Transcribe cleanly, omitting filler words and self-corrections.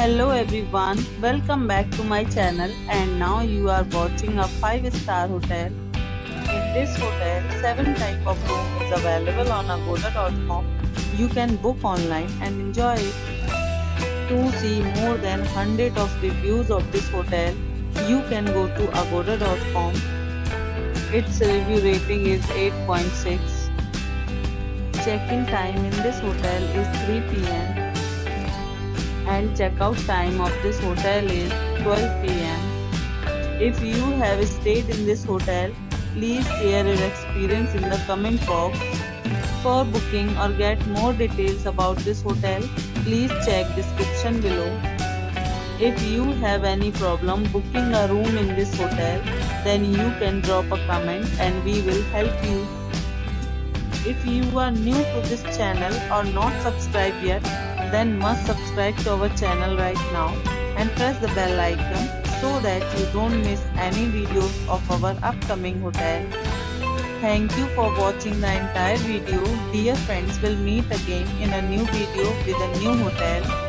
Hello everyone, welcome back to my channel and now you are watching a 5-star hotel. In this hotel, 7 type of room is available on agoda.com. You can book online and enjoy it. To see more than 100 of reviews of this hotel, you can go to agoda.com. Its review rating is 8.6. Check-in time in this hotel is 3 p.m. and checkout time of this hotel is 12 p.m. If you have stayed in this hotel, please share your experience in the comment box. For booking or get more details about this hotel, please check description below. If you have any problem booking a room in this hotel, then you can drop a comment and we will help you. If you are new to this channel or not subscribed yet, then must subscribe to our channel right now and press the bell icon so that you don't miss any videos of our upcoming hotel. Thank you for watching the entire video. Dear friends, we'll meet again in a new video with a new hotel.